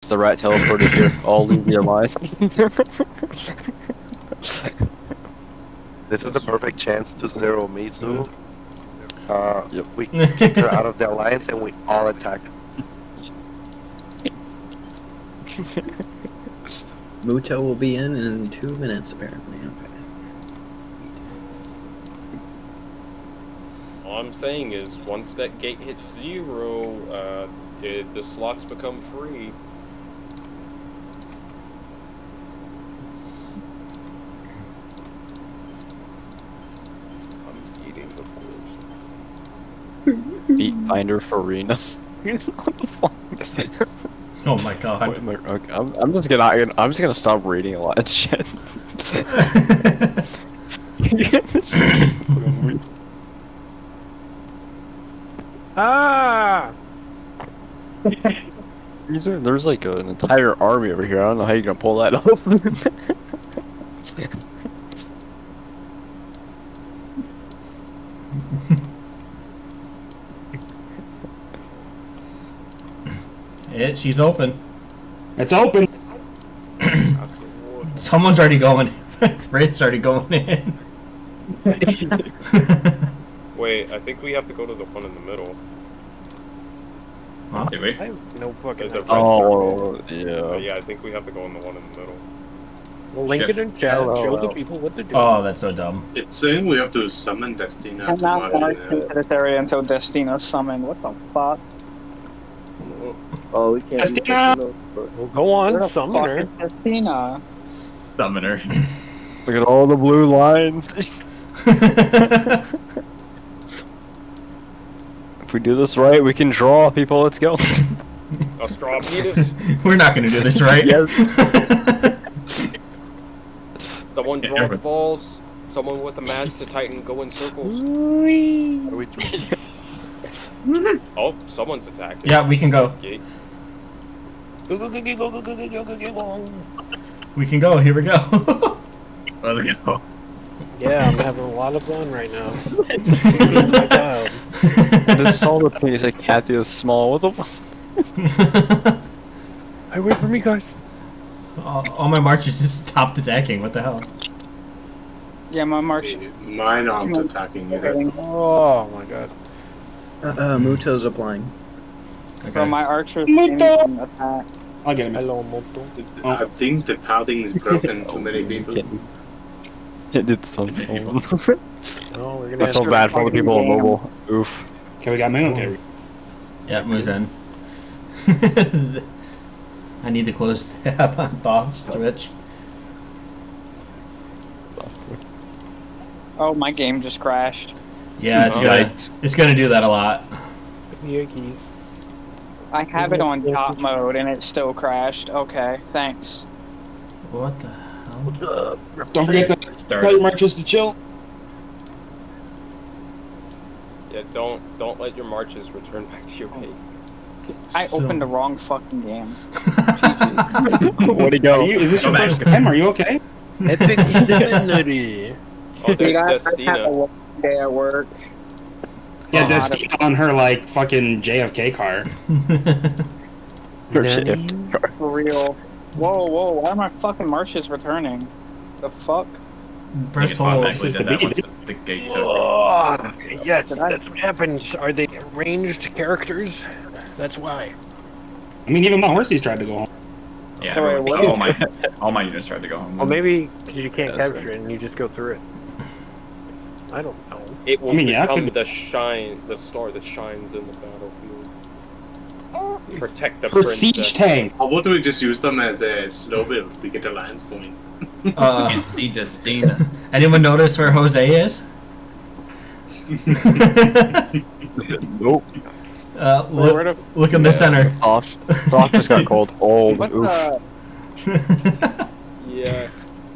the rat teleported here. I'll leave the alliance. This is the perfect chance to zero Mizu. Yep. We kick her out of the alliance and we all attack her. Muto will be in 2 minutes, apparently. Okay. All I'm saying is, once that gate hits 0, the slots become free. I'm eating the force. Beat finder for Rena. What the fuck? Oh my god. Wait, okay, I'm just gonna stop reading a lot of shit. Ah! There's like an entire army over here. I don't know how you're gonna pull that off. She's open. It's open! Someone's already going. Wraith's already going in. Wait, I think we have to go to the one in the middle. Huh? Do we? I have no fucking There's a idea. red Oh, circle. yeah. Yeah, I think we have to go in the one in the middle. Well, link it in chat, show the people what to do. Oh, that's so dumb. It's saying we have to summon Destina I'm to not march marching in into this area until Destina's summoned. What the fuck? Oh, we can't. Destina! Well, go Where the on, summon fuck her. is Destina? Summoner. Look at all the blue lines. If we do this right, we can draw people. Let's go. Astropetus, We're not gonna do this right. someone draw the balls. Someone with a match to Titan, go in circles. How do we draw? Oh, someone's attacking. Yeah, we can go. Gate. Go, go, go, go, go, go, go, go, go, go, go. We can go. Here we go. Let's go. Yeah, I'm having a lot of fun right now. I just saw the piece like Kathy is small. What the fuck? Hey, wait for me, guys. All my marches just stopped attacking. What the hell? Yeah, my march. Mine aren't attacking either. Oh my god. Muto's applying. Bro, my archers Muto! didn't attack. I'll get him. Hello, Moto. I think the padding is broken too many people. It did some phone. Oh, we're gonna I feel bad for all the people on mobile. Oof. Okay, we got me. Okay. Yeah, Muzen. I need to close tab on Bob's Twitch. Oh, my game just crashed. Yeah, it's gonna do that a lot. Yankees. I have it on top mode and it still crashed. Okay, thanks. What the hell? Don't forget to tell your marches to chill. Yeah, don't let your marches return back to your base. I opened the wrong fucking game. Where'd he go? Is this your first time? Are you okay? Epic Infinity. Oh, there's I had a Destina. long day at work. Yeah, Destina on her like fucking JFK car. Or shit. For real. Whoa, whoa, why are my fucking marches returning? The fuck? Press hold. This is the beat. The gate took. Oh, yes, that's what happens. Are they ranged characters? That's why. I mean, even my horses tried to go home. Yeah, Sorry, everyone- what? all my units tried to go home. Well, maybe because you can't That's capture it and you just go through it. I don't know. It will I mean, yeah, I become could- the star that shines in the battlefield. Protect the Her princess. siege tank. How about we just use them as a slow build? We get alliance points. Uh, see Destina. anyone notice where Jose is? Nope. Look in the center. Soft just got cold. Oh, What oof. the? Yeah.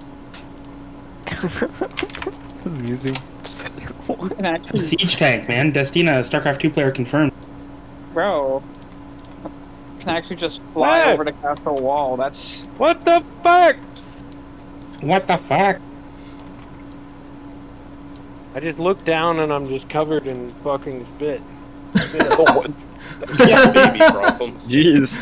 Amusing. You can actually, Siege tank, man. Destina, StarCraft 2 player confirmed. bro. You can actually just fly What? over the castle wall. That's. What the fuck? What the fuck? I just looked down and I'm just covered in fucking spit. Yeah, baby problems. Jeez.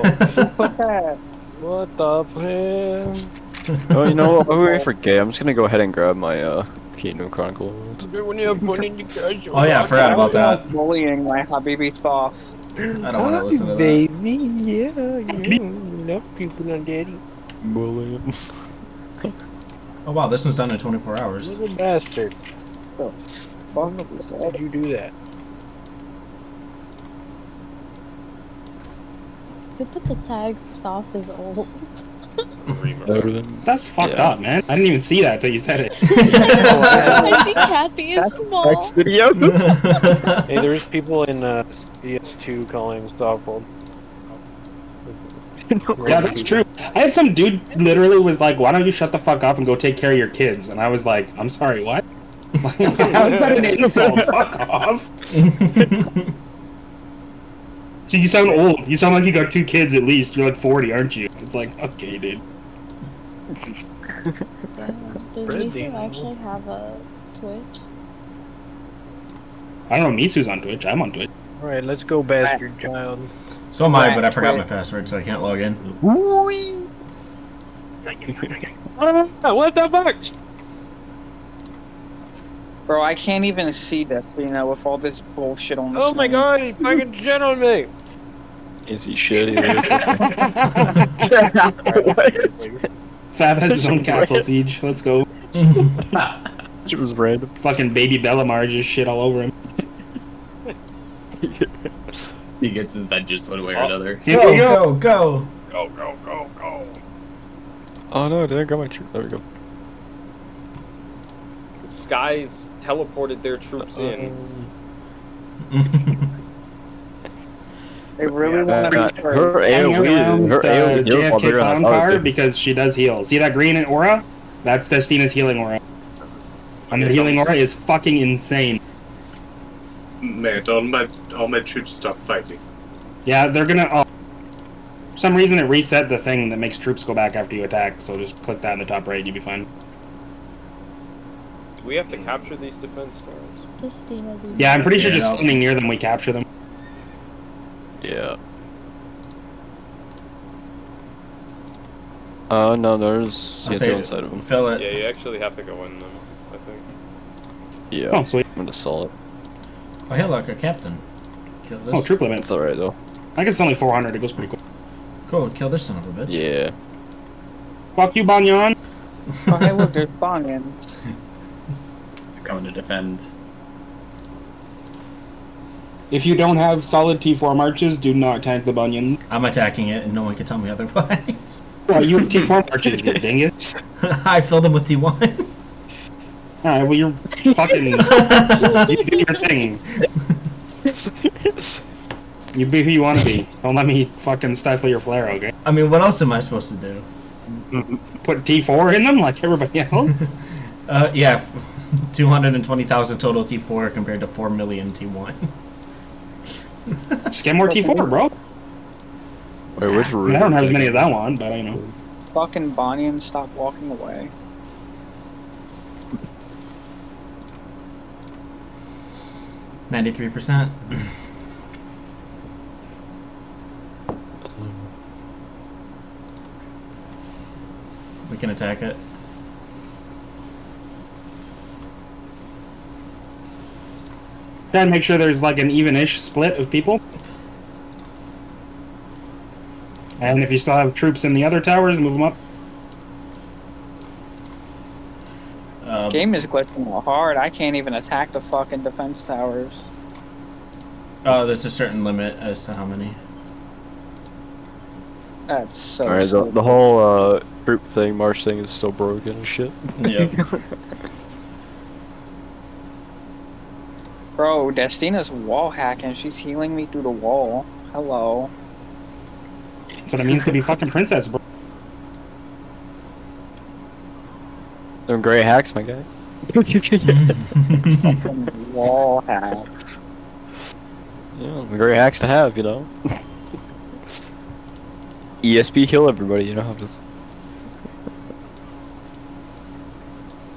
What the hell? Oh, you know what? I forget. I'm just gonna go ahead and grab my Kingdom Chronicles. When you put in your cash, Oh yeah, I forgot about that. Bullying my Habibi's boss. I don't want to listen to that. Baby, yeah, enough people on daddy. Bullying. Oh wow, this one's done in 24 hours. Little bastard. Fuck Why did you do that? Who put the tag off as old? That's fucked Yeah. up, man. I didn't even see that until you said it. I see Kathy is small. Next video. Hey, there's people in CS2 calling softball. Yeah, that's true. I had some dude literally was like, "Why don't you shut the fuck up and go take care of your kids?" And I was like, "I'm sorry, what? How is that an insult? Fuck off." So you sound old. You sound like you got 2 kids at least. You're like 40, aren't you? It's like, okay, dude. Does Misu actually have a Twitch? I don't know. Misu's on Twitch. I'm on Twitch. Alright, let's go, bastard child. So am I, but I forgot my password, so I can't log in. What the fuck? Bro, I can't even see Destina with all this bullshit on the Oh my screen. god, he fucking shit on me! Easy shit either. Fab has his own castle siege. Let's go. It was random. Fucking baby Bellamar just shit all over him. He gets his vengeance one way or another. Here we go. Go! Go, go, go, go. Oh no, I didn't got my troop. There we go. The Skies teleported their troops in. They really want to be Her Hang AoE, around her AoE heals while JFK they're clown on car fire. because she does heal. See that green aura? That's Destina's healing aura. And the healing aura is fucking insane. Mate, all my troops stop fighting. Yeah, they're gonna. For some reason, it reset the thing that makes troops go back after you attack. So just click that in the top right, you'll be fine. Do we have to capture these defense stars? Destina, these Yeah, I'm pretty sure Yeah, just no. standing near them, we capture them. Yeah. No, there's I'll yeah, say go inside of them. fill it. Yeah, you actually have to go in them, I think. Yeah. Oh, sweet. I'm gonna sell it. Oh, hey, look, a captain. Kill this. Oh, troop limit. It's alright though. I guess it's only 400. It goes pretty quick. Cool, kill this son of a bitch. Yeah. Fuck you, Banyan. Oh, hey, look, there's Bonyans. Coming to defend. If you don't have solid T4 marches, do not tank the Bunyan. I'm attacking it, and no one can tell me otherwise. Well, you have T4 marches, you dingus. I filled them with T1. Alright, well, you're fucking. You do your thing. You be who you want to be. Don't let me fucking stifle your flare, okay? I mean, what else am I supposed to do? Put T4 in them like everybody else? Yeah, 220,000 total T4 compared to 4 million T1. Just get more T4, bro. Wait, which I route? don't have as many as I want, but I know. Fucking Bonyans, stop walking away. %. We can attack it. Try and make sure there's like an even-ish split of people. And if you still have troops in the other towers, move them up. Game is glitching hard. I can't even attack the fucking defense towers. There's a certain limit as to how many. That's so Alright, the whole troop thing, march thing is still broken and shit. Yep. Bro, Destina's wall hacking. She's healing me through the wall. Hello. That's what it means to be fucking princess, bro. Them gray hacks, my guy. Fucking wall hacks. Yeah, gray hacks to have, you know. ESP kill everybody, you know how just.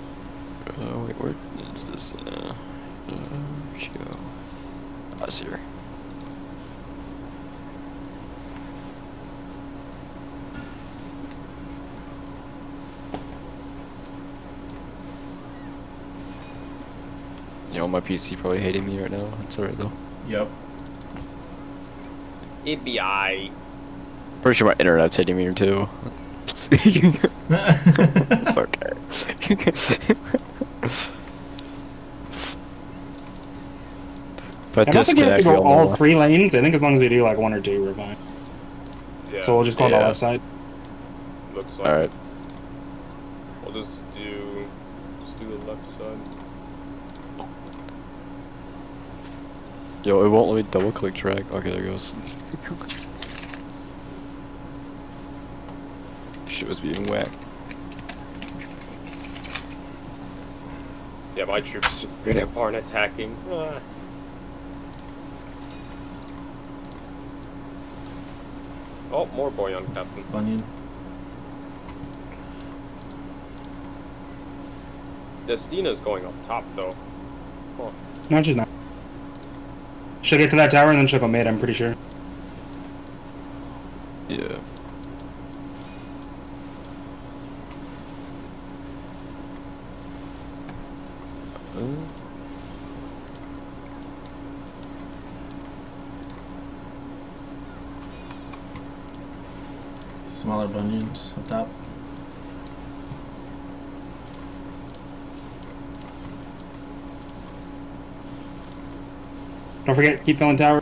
Wait, where is this? Where'd she go? Oh, I see her. You know, my PC probably hating me right now. It's alright though. Yep. It'd be aight. Pretty sure my internet's hating me too. It's okay. If I I don't think we have to disconnect, go we'll all know. 3 lanes. I think as long as we do like 1 or 2, we're fine. Yeah. So we'll just go on the Yeah. left side. Looks like. Alright. We'll just do the left side. Yo, it won't let me double click track. Okay, there it goes. Shit was being whacked. Yeah, my troops straight up aren't attacking. Ah. Oh, more boy on Captain. Bunyan. Destina's going up top though. Huh. No, she's not. She'll get to that tower and then she'll go mid, I'm pretty sure. Yeah. Smaller bunions up top. Don't forget, keep filling tower.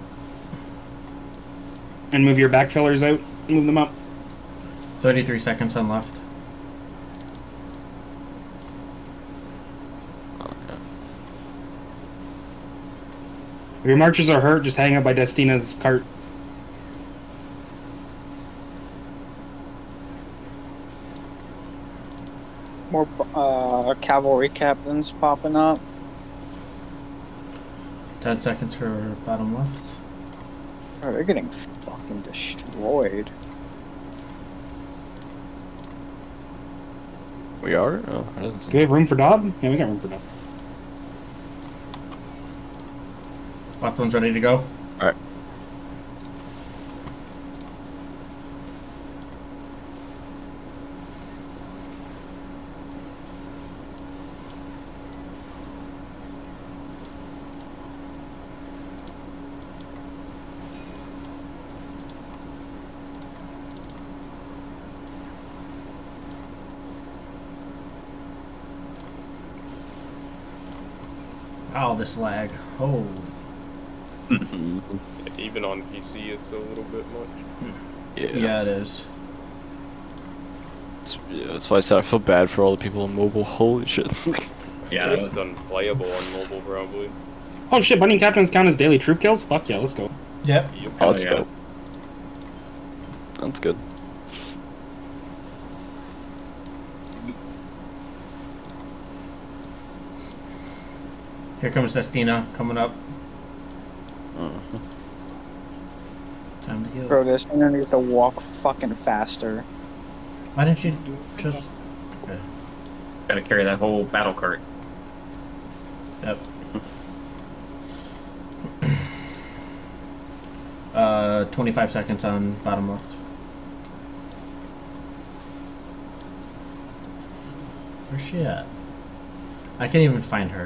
And move your backfillers out. Move them up. 33 seconds on left. If your marchers are hurt, just hang out by Destina's cart. More cavalry captains popping up. 10 seconds for bottom left. Oh, they're getting fucking destroyed. We are? Oh, I didn't see. Do we have room for Dob? Yeah, we got room for Dob. Left one's ready to go. Alright. Oh, this lag. Oh. Even on PC, it's a little bit much. Yeah, it is. Yeah, that's why I said I feel bad for all the people on mobile. Holy shit. Yeah. It's unplayable on mobile, probably. Oh shit, Bunny Captains count as daily troop kills? Fuck yeah, let's go. Yep. Oh, let's yeah. go. That's good. Here comes Destina coming up. Time to heal. Bro, this thing needs to walk fucking faster. Why didn't you just... Okay. Gotta carry that whole battle cart. Yep. 25 seconds on bottom left. Where's she at? I can't even find her.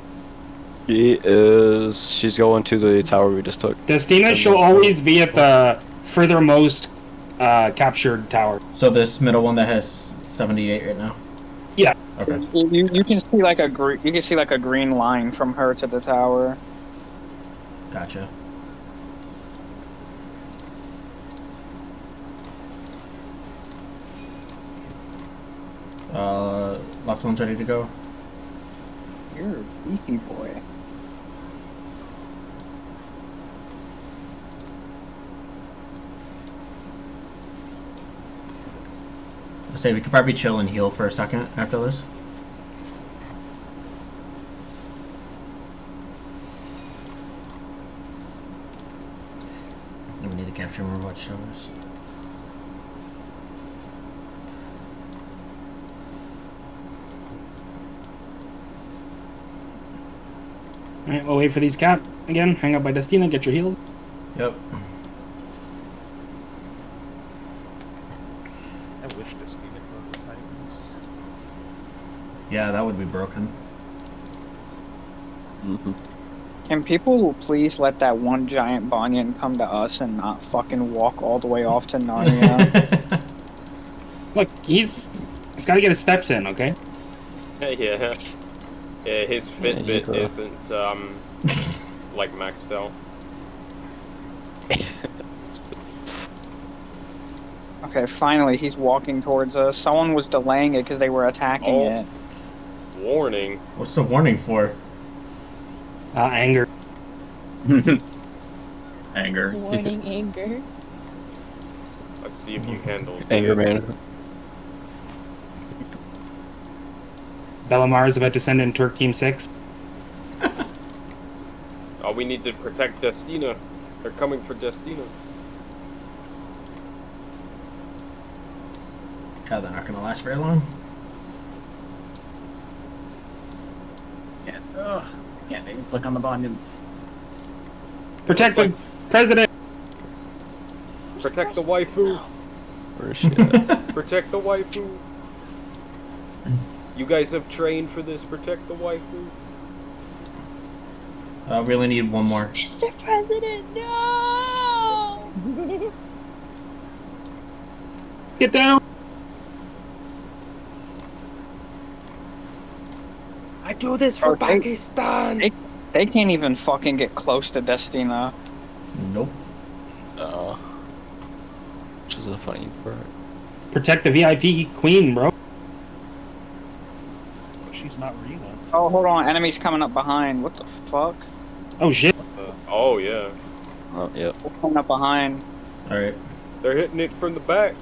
She's going to the tower we just took. Destina she'll always be at the furthermost captured tower. So this middle one that has 78 right now? Yeah. Okay. You can see like a green line from her to the tower. Gotcha. Left one's ready to go. You're a beefy boy. I say we could probably chill and heal for a second after this. Then we need to capture more watchtowers. Alright, we'll wait for these cap again. Hang up by Destina, get your heals. Yep. I wish Destina could the Titans. Yeah, that would be broken. Mm-hmm. Can people please let that one giant Banyan come to us and not fucking walk all the way off to Narnia? Look, he's got to get his steps in, okay? Yeah. Yeah, his Fitbit isn't like maxed out. Okay, finally he's walking towards us. Someone was delaying it because they were attacking it. Warning. What's the warning for? Anger. Anger. Warning, anger. Let's see if you handle Anger man. Bellamar is about to send in Turk Team 6. Oh, we need to protect Destina. They're coming for Destina. Yeah, they're not gonna last very long. Can't even click on the bunions. Protect the president! Protect the waifu. Where is she at? Protect the waifu. You guys have trained for this. Protect the waifu. We only need one more. Mr. President, no! Get down! I do this for Pakistan. They can't even fucking get close to Destina. Nope. Which is a funny part. Protect the VIP queen, bro. She's not Rena. Oh, hold on. Enemies coming up behind. What the fuck? Oh, shit. Oh, yeah. Oh, yeah. They're coming up behind. Alright. They're hitting it from the back.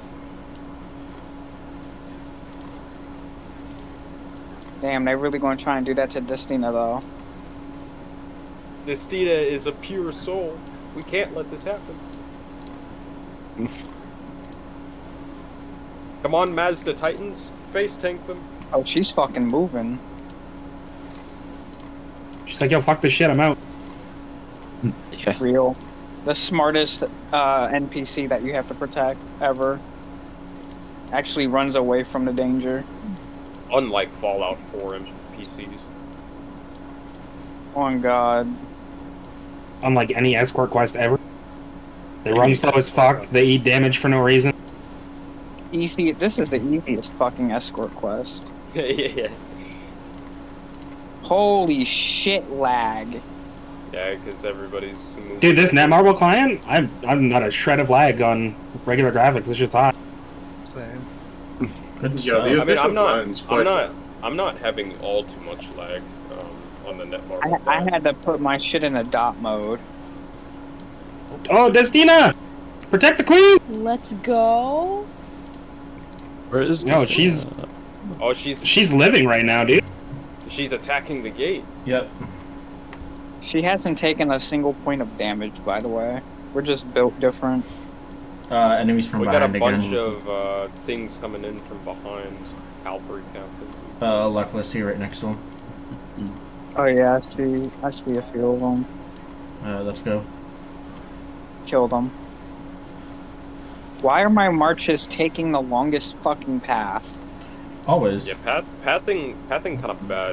Damn, they really going to try and do that to Destina, though. Destina is a pure soul. We can't let this happen. Come on, Mazda Titans. Face tank them. Oh, she's fucking moving. She's like, yo, fuck this shit, I'm out. Yeah. Real. The smartest NPC that you have to protect ever. Actually runs away from the danger. Unlike Fallout 4 NPCs. Oh my god. Unlike any escort quest ever. They run slow as fuck, they eat damage for no reason. Easy. This is the easiest fucking escort quest. Yeah. Holy shit lag. Yeah, because everybody's moving. Dude, this Netmarble client, I'm not a shred of lag on regular graphics. This shit's hot. Same. Good Yeah, stuff. the I mean, official line's quite I'm not having all too much lag on the Netmarble. I had to put my shit in a dot mode. Oh, Destina! Protect the queen! Let's go. Where is No, this? she's living right now, dude. She's attacking the gate. Yep. She hasn't taken a single point of damage, by the way. We're just built different. Enemies from We got a behind bunch again. of things coming in from behind. Cavalry captains. Luckless, see right next to him. Oh yeah, I see a few of them. Let's go. Kill them. Why are my marches taking the longest fucking path? Always. Yeah, pathing kind of bad.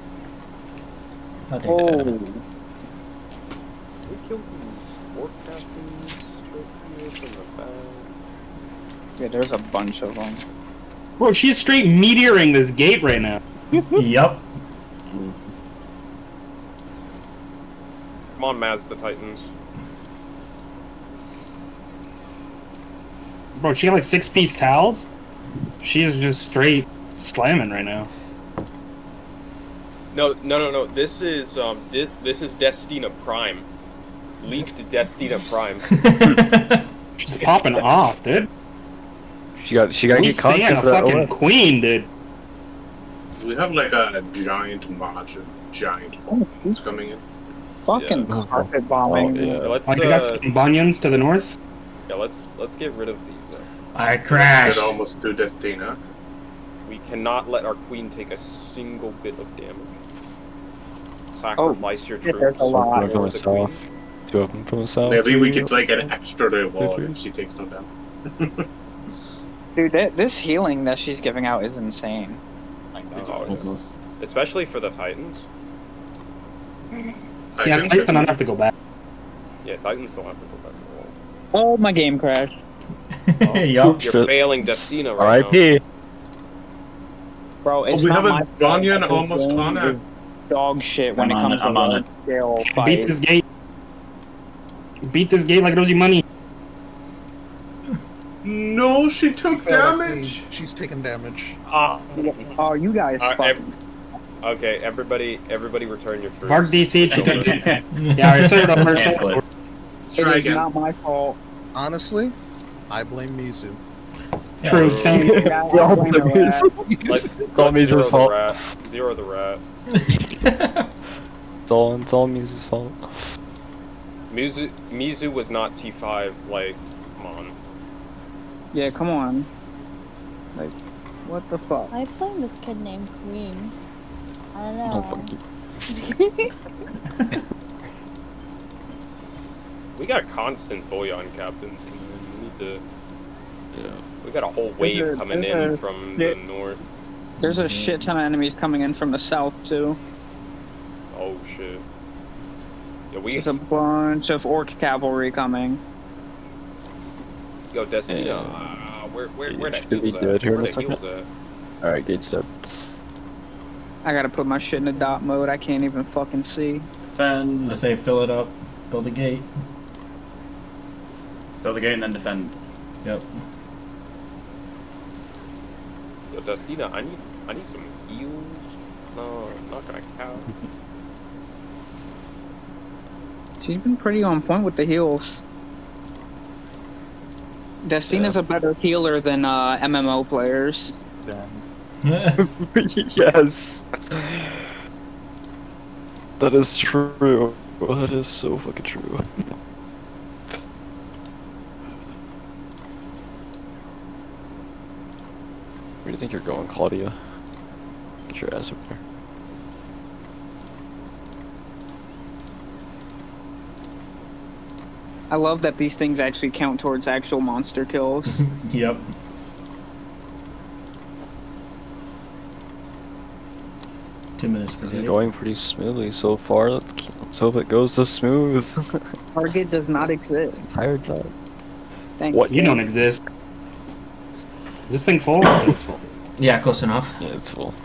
Oh. We killed these war captains trophies in the back. Yeah, there's a bunch of them. Bro, she's straight meteoring this gate right now. Yep. Come on, Mazda Titans. Bro, she got like 6-piece towels. She's just straight slamming right now. No. This is Destina Prime. Leaked Destina Prime. She's popping off, dude. She got We get stand content a for that fucking one. queen, dude. We have like a giant march of giant bombs coming in. Fucking carpet bombing. Oh, yeah. Let's You got some bunions to the north? yeah, let's get rid of these. I crashed. Get almost to Destina. We cannot let our queen take a single bit of damage. Sacrifice your troops. there's a lot. One from the south. Two of them from the south. Maybe we get like an extra reward if she takes no damage. Dude, this healing that she's giving out is insane. Especially for the Titans. Yeah, Titans don't have to go back. Yeah, Titans don't have to go back to the wall. Oh, my game crashed. Oh, Yup. you're failing Destina right now. R.I.P. Bro, it's we not have my a Ganyan fault. almost on it. Dog shit when I'm it on comes it, I'm on to scale Beat fight. this gate. Beat this gate like it owes you money. No, she took damage. She's taking damage. Oh, you guys fucking. Okay, everybody return your troops. Varg DC, she took damage. Yeah, I said it over. Cancel it. It Try is again. not my fault. Honestly, I blame Mizu. True, same. Yeah, I blame her ass. It's all Mizu's fault. Zero the rat. It's all Mizu's fault. Mizu was not T5, like, come on. Yeah, come on. Like, what the fuck? I blame this kid named Queen. I don't know. Oh, fuck you. We got constant Boyan captains. We need to... Yeah. We got a whole wave coming in from the north. There's a shit ton of enemies coming in from the south, too. Oh, shit. Yeah, There's a bunch of orc cavalry coming. Yo, Destina, Yeah. where Yeah, that should be heals dead at? here in Where a that second. heals at? Alright, gate step. I gotta put my shit in the dot mode. I can't even fucking see. Defend. I say fill it up, build a gate. Build the gate and then defend. Yep. Yo, Destina, I need some heals. No, not gonna count. She's been pretty on point with the heals. Destina's a better healer than MMO players. Yes. That is true. That is so fucking true. Where do you think you're going, Claudia? Get your ass up there. I love that these things actually count towards actual monster kills. Yep. Minutes for It's gate. going pretty smoothly so far. Let's hope it goes so smooth. Target does not exist. Tired time. Thank What? You don't exist. Is this thing full? It's full. Yeah, close enough. Yeah, it's full.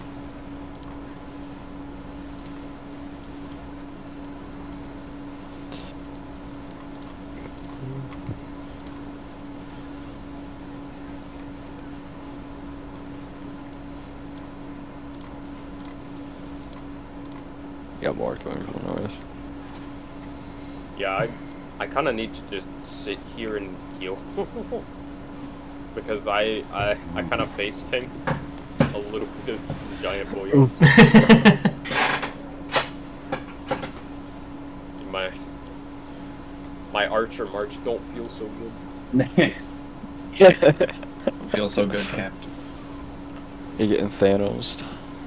Got more going from the north. Yeah, I kind of need to just sit here and heal. Because I kind of face tank a little bit of the giant boy. My archer march don't feel so good. Feels so good, Captain. You're getting Thanos.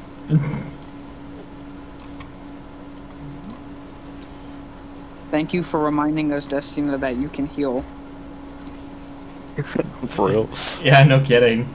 Thank you for reminding us, Destina, that you can heal. For real. Yeah, no kidding.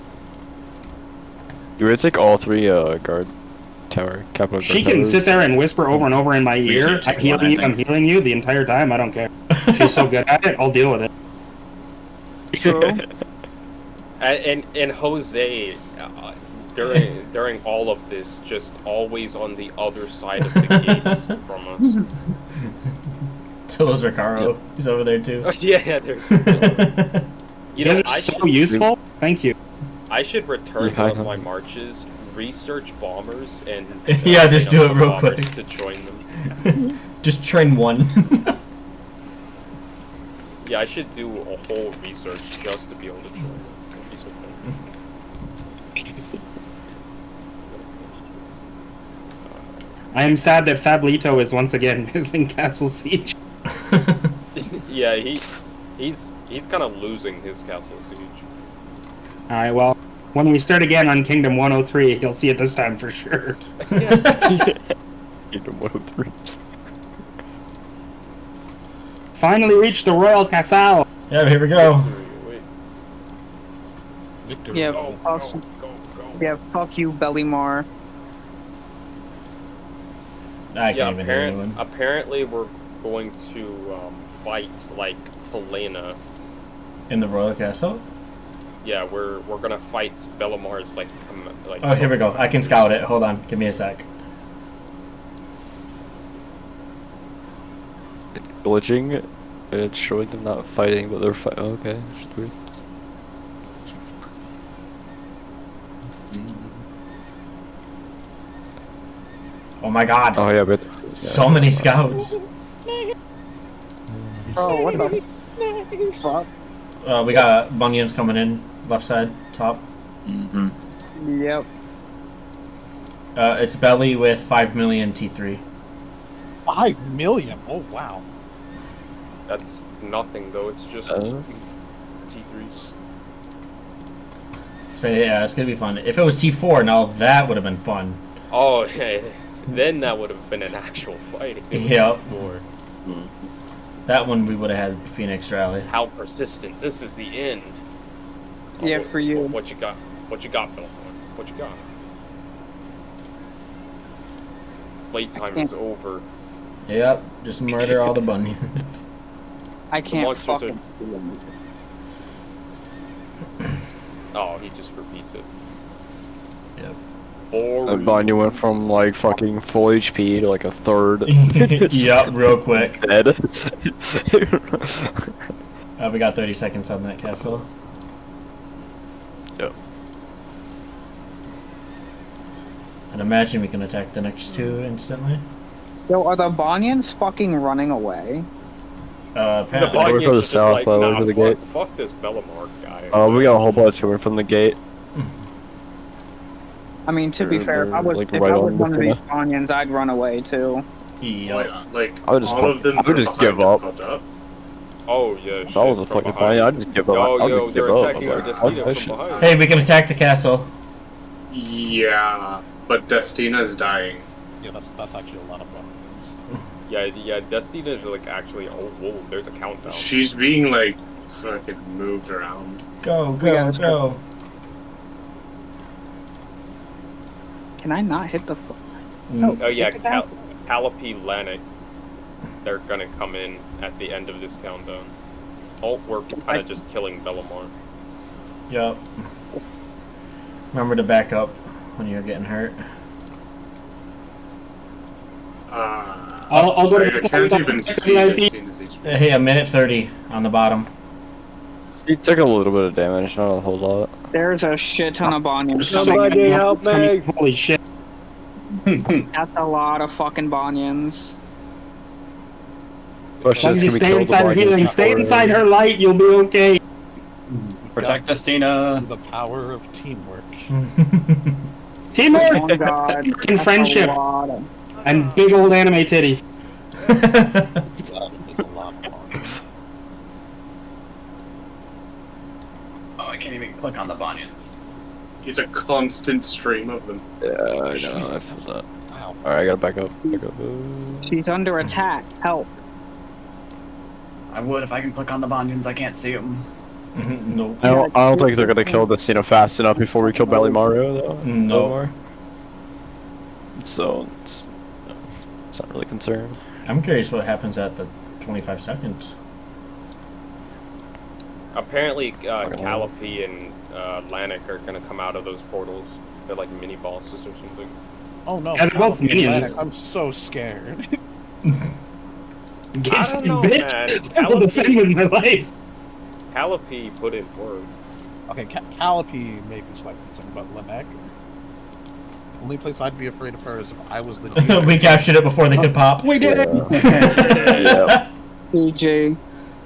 You ready to take all three guard tower, capital guard She can towers? sit there and whisper over and over in my ear, take I'm healing one, you, I I'm think. healing you the entire time, I don't care. She's so good at it, I'll deal with it. True. And Jose, during all of this, just always on the other side of the gates from us. So is Ricaro. He's over there too. Yeah, there's. You guys are so useful, thank you. I should return Yeah, I one of know. my marches, research bombers, and Yeah, just train do up it some real bombers quick. to join them. Just train one. Yeah, I should do a whole research just to be able to join them. That'd be so fun. I am sad that Fablito is once again missing Castle Siege. Yeah, he's kind of losing his castle siege. Alright, well, when we start again on Kingdom 103, you'll see it this time for sure. Kingdom 103. Finally reached the Royal Castle! Yeah, here we go. Victory. Yeah, Go, fuck, go, go, go. yeah, fuck you, Bellymar. I can't even hear anyone. Apparently we're going to fight like Helena. In the Royal Castle? Yeah, we're gonna fight Bellomar's like. Oh, here we go. I can scout it. Hold on. Give me a sec. It's glitching. It's showing them not fighting, but they're fighting. Okay, that's weird. Oh my god. Oh yeah, but so many scouts. Oh, what the fuck? We got Bunions coming in, left side, top. Mm-hmm. Yep. It's Belly with 5 million T3. 5 million? Oh, wow. That's nothing though. It's just T3s. So yeah, it's gonna be fun. If it was T4, now that would have been fun. Oh, hey, then that would have been an actual fight. Yep. That one we would have had Phoenix Rally. How persistent! This is the end. Yeah, for you. What you got? What you got, Bill? What you got? Playtime is over. Yep, just murder all the Bunions. I can't fucking. Oh, he just repeats it. Yep. That Banya went from like fucking full HP to like a third. Yep, real quick. Dead. We got 30 seconds on that castle. Yep. And imagine we can attack the next two instantly. Yo, are the Banyans fucking running away? Apparently. We're for the south, over to the gate. Fuck this Bellamar guy. We got a whole bunch coming from the gate. I mean, to be fair, if I was, like, if right I was on one of the- these Banyans, I'd run away too. Like, I would just, all of them I would just give up. Oh yeah. If I was a fucking Banya, I'd just give up. Yo, I'd yo, just they're give up. attacking I'm our like, Destina fuck from that behind. Hey, we can attack the castle. Yeah, but Destina's dying. Yeah, that's actually a lot of weapons. Yeah, Destina is like actually. Oh, whoa, there's a countdown. She's being like fucking moved around. Go, go, go. Can I not hit the? Oh yeah, Calliope Lanik. They're gonna come in at the end of this countdown. Oh, we're kind of just killing Bellamar. Yep. Remember to back up when you're getting hurt. I'll go to I can't even see Destina's HP. Hey, a minute 30 on the bottom. He took a little bit of damage, not a whole lot. There's a shit ton of Banyans. Somebody help me! Holy shit. That's a lot of fucking Banyans. You stay inside her healing, stay inside her light, you'll be okay. Protect Destina. The power of teamwork. Teamwork! Oh my god. And friendship. And big old anime titties. Oh, I can't even click on the Banyans. It's a constant stream of them. Yeah, I know, I feel that. Alright, I gotta back up. She's under attack. Help. I would if I can click on the Banyans. I can't see them. No. I don't think they're gonna kill Destina fast enough before we kill Belly Mario, though. No. So, it's not really concerned. I'm curious what happens at the 25 seconds. Apparently, Calliope and Lanik are gonna come out of those portals. They're like mini bosses or something. Oh no. Yeah, they're both minions. I'm so scared. Get don't know, bitch! man. I will defend with my life. Calliope put in work. Okay, Calliope may be slightly concerned, but Lanek. Only place I'd be afraid of her is if I was the dealer. We captured it before they could pop. We did it! Yeah. PJ.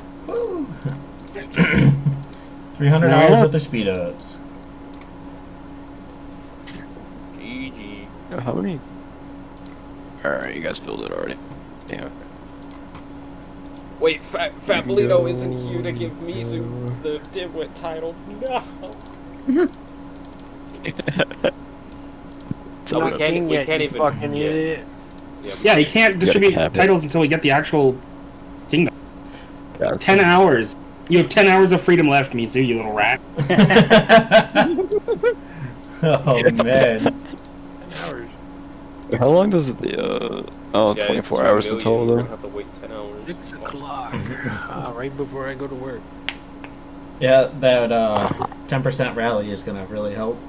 300 hours with the speed ups. GG. How many? Alright, you guys filled it already. Yeah. Wait, Fabulino isn't here to give Mizu the dimwit title. No. So we can't even fucking idiot. Yeah, you can't distribute titles until we get the actual kingdom. 10 hours. You have 10 hours of freedom left, Mizu, you little rat. Oh man. How long does the Oh, Yeah, 24 it's hours in 2 total, million, You're though. gonna have to wait 10 hours. 6 o'clock. Right before I go to work. Yeah, that 10% rally is gonna really help.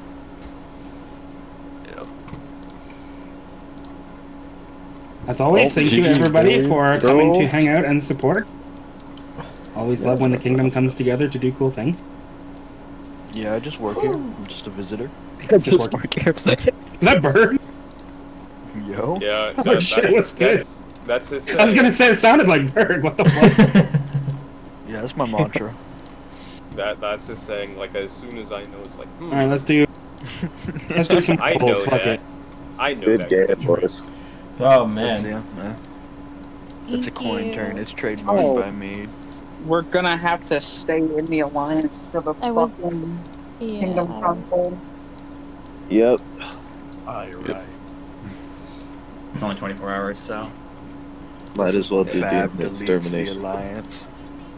As always, thank you GG, everybody boys, for coming to girls. hang out and support. Always love when the kingdom comes together to do cool things. Yeah, I just work here. I'm just a visitor. Just working. Is that Bird? Yo. Yeah. Oh shit, what's good? That's his. I was gonna say it sounded like Bird. What the fuck? Yeah, that's my mantra. That's his saying. Like as soon as I know, it's like. All right, let's do some I know polls. Fuck that. it. I know Good that. game, boys. Oh man. Yeah, it's a coin turn. It's trademarked Oh. by me. We're gonna have to stay in the alliance for the fucking Kingdom Console. Yep. Ah, you're right. It's only 24 hours, so. Might as well do Fab the deletes the extermination. alliance.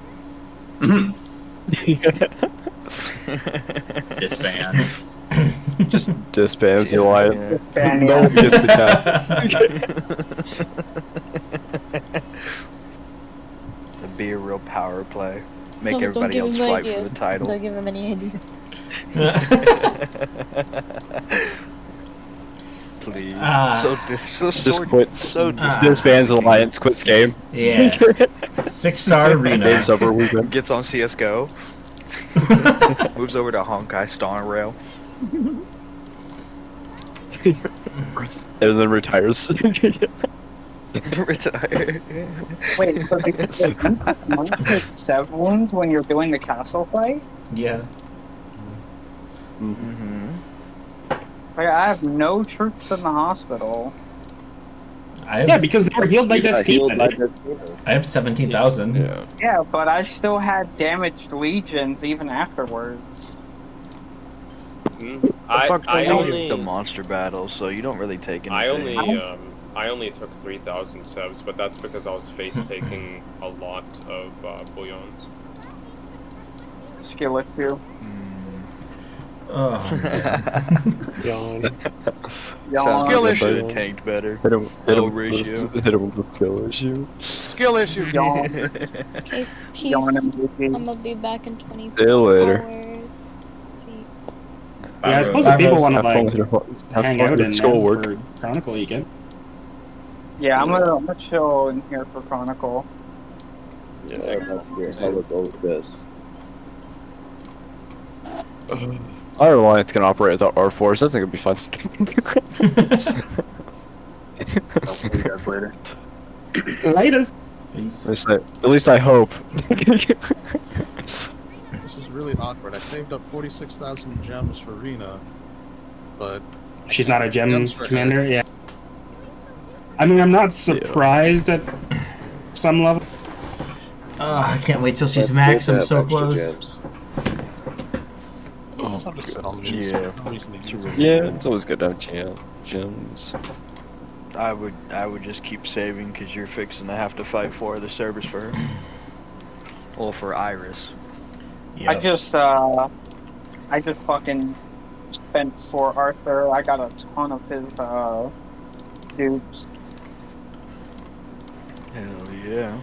Disband. Just disbands the alliance. Disband, No yeah. one gets the chat. It'd be a real power play. Make Don't everybody give else him fight ideas. for the title. Don't give him any ideas. Please. Ah. So Just quit. So Disbands alliance, quits game. Yeah. 6-star arena. Game's over, we're good. Gets on CS:GO. Moves over to Honkai Star Rail. And then retires. Retire. Wait, but the take 7 wounds when you're doing the castle fight? Yeah. Mm-hmm. Like, I have no troops in the hospital. Yeah, because they were healed by Destino. I have 17,000. Yeah. Yeah, but I still had damaged legions even afterwards. I only the monster battles, so you don't really take anything. I only took 3,000 subs, but that's because I was face taking a lot of bouillons. Skill issue. Oh. Yawn. Yawn. Skill issue. Tanked better. Hit him Low ratio. Hit him with the skill issue. Skill issue. Yawn. Okay, peace. Yawn I'm gonna be back in 24 See you later. hours. See. Yeah, I suppose if people want to Have fun like with your- have hang fun out with and schoolwork. for Chronicle, you can. Yeah, I'm gonna chill in here for Chronicle. Yeah, that's good. How it goes this. Our alliance can operate without R4s. I think it'd be fun. I'll see you guys later. Latest. Peace. At least I hope. This is really awkward. I saved up 46,000 gems for Rena, but She's not a gem Gems for her. commander. Yeah. I mean, I'm not surprised at some level. I can't wait till she's Let's max. hope I'm they so have extra close. gems. I'll just sit on these. Yeah. No reason to use them. Yeah, it's always good to have gems. I would just keep saving because you're fixing to have to fight for the servers for her. Well, for Iris. I just fucking spent for Arthur. I got a ton of his dupes. Hell yeah.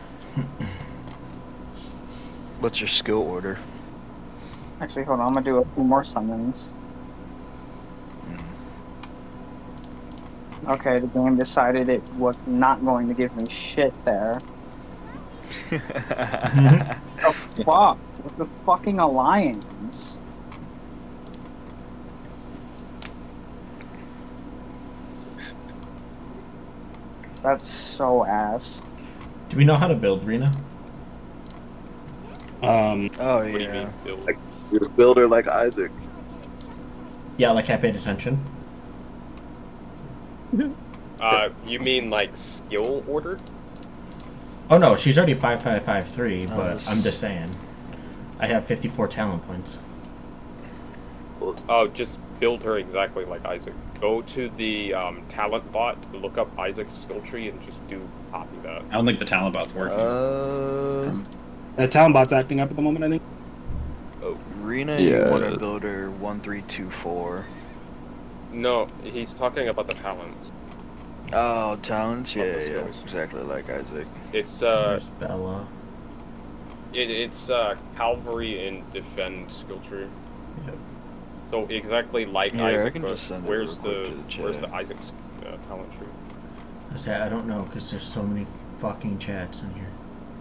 What's your skill order? Actually, hold on. I'm gonna do a few more summons. Okay, the game decided it was not going to give me shit there. The fuck? With the fucking alliance. That's so ass. Do we know how to build Rena? Oh What do you yeah. mean, build? Like, you're a builder like Isaac. Yeah, like I paid attention. You mean like skill order? Oh no, she's already 5553, but that's- I'm just saying. I have 54 talent points. Oh, just build her exactly like Isaac. Go to the talent bot, look up Isaac's skill tree, and just copy that. I don't think the talent bot's working. The talent bot's acting up at the moment, I think. Rena, Yeah. you want to build her 1324. No, he's talking about the talents. Oh, talents? Yeah, the yeah, skills. exactly like Isaac. It's There's Bella. it's cavalry and defend skill tree. Yep. So exactly like Yeah, I Isaac, can but just send it where's real quick to the where's chat. the Isaac's talent tree? I say I don't know because there's so many fucking chats in here.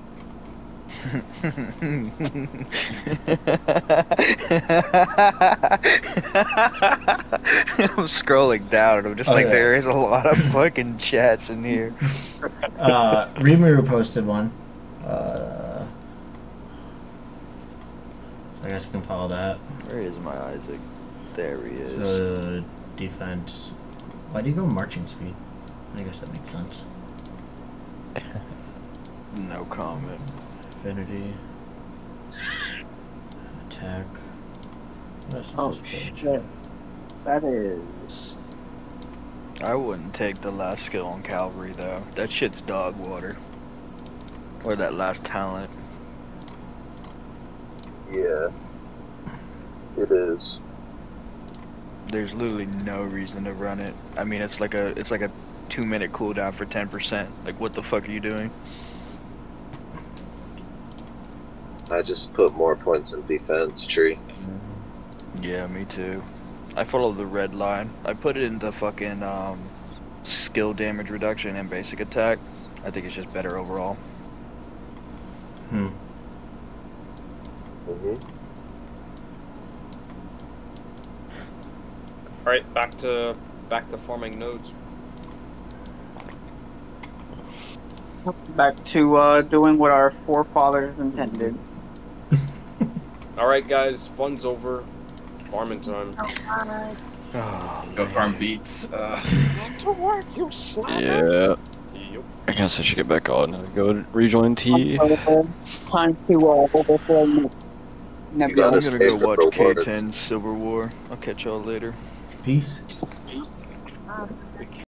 I'm scrolling down and I'm just like, yeah. there is a lot of fucking chats in here. Rimuru posted one. So I guess you can follow that. Where is my Isaac? There he is. So defense. Why do you go marching speed? I guess that makes sense. No comment. Affinity. Attack. What else is Oh this page? shit. That is. I wouldn't take the last skill on Cavalry though. That shit's dog water. Or that last talent. Yeah. It is. There's literally no reason to run it. I mean, it's like a 2-minute cooldown for 10%. Like, what the fuck are you doing? I just put more points in defense tree. Yeah, me too. I follow the red line. I put it into fucking skill damage reduction and basic attack. I think it's just better overall. All right, back to forming nodes. Back to doing what our forefathers intended. All right, guys, fun's over. Farming time. Go farm beets. Back to work, you Yeah. I guess I should get back on. Go rejoin T. Time to overthrow Nebula. I'm gonna go watch K10 Civil War. I'll catch y'all later. Peace.